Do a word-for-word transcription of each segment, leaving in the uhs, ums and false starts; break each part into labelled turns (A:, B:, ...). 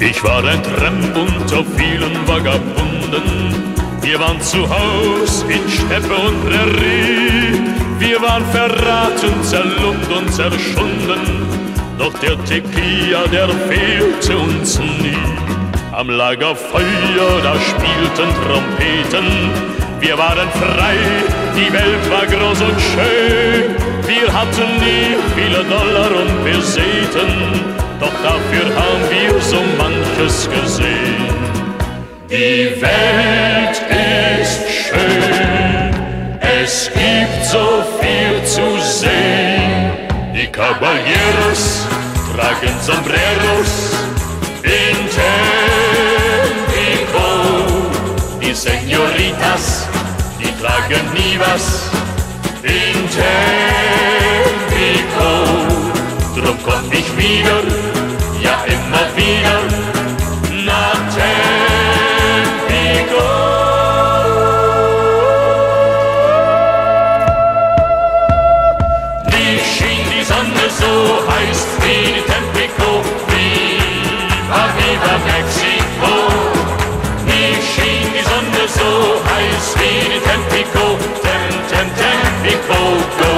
A: Ich war ein Tramp unter vielen Vagabunden. Wir waren zu Haus in Steppe und Prärie. Wir waren verraten, zerlumpt und zerschunden. Doch der Tequila, der fehlte uns nie. Am Lagerfeuer, da spielten Trompeten. Wir waren frei, die Welt war groß und schön. Wir hatten nie viele Dollar und Peseten, doch dafür haben wir so manches gesehen. Die Welt ist schön, es gibt so viel zu sehen. Die Caballeros tragen Sombreros in Tampico. Die Señoritas, die tragen nie was in Tampico. Drum komm ich wieder, ja immer wieder, nach Tampico. Nie schien die Sonne so heiß wie in Tampico. Viva, viva Mexico. Nie schien die Sonne so heiß wie in Tampico. Tem, tem, Tampico, go.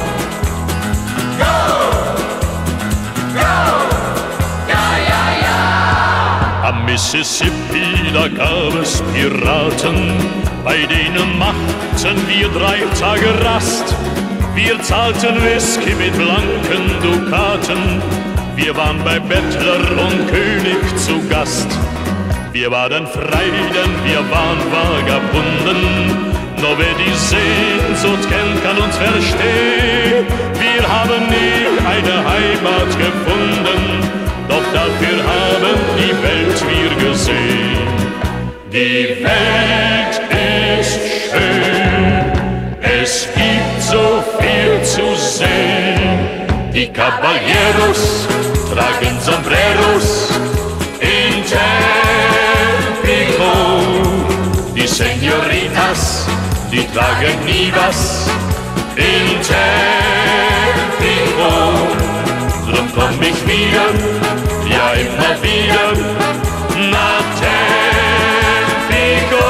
A: Am Mississippi, da gab es Piraten, bei denen machten wir drei Tage Rast. Wir zahlten Whisky mit blanken Dukaten, wir waren bei Bettler und König zu Gast. Wir waren frei, denn wir waren Vagabunden, nur wer die Sehnsucht kennt, kann uns verstehen. Wir haben nie eine Heimat gefunden, doch dafür haben die Welt wir gesehen. Die Welt ist schön, es gibt so viel zu sehen. Die Caballeros tragen Sombreros in Tampico. Die Señoritas, die tragen nie was in Tampico. Drum komm ich wieder, ja immer wieder, nach Tampico.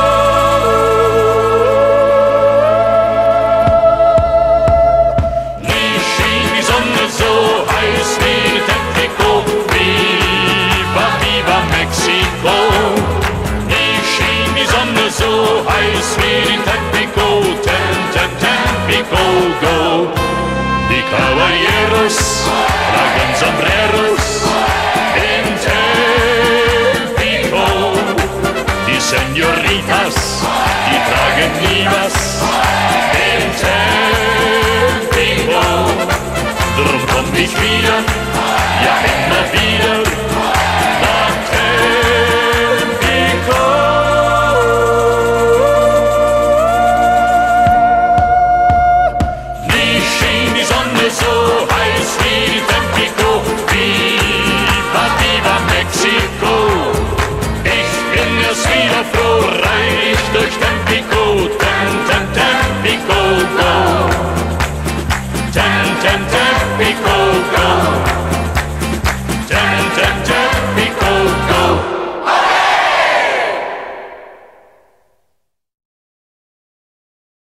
A: Nie schien die Sonne so heiß wie in Tampico. Viva, viva Mexico. Nie schien die Sonne so heiß wie in Tampico. Tem, tem, Tampico, go. Die Caballeros tragen Sombreros in Tampico. Die Señoritas, die tragen nie was in Tampico. Drum komm ich wieder, ja immer wieder,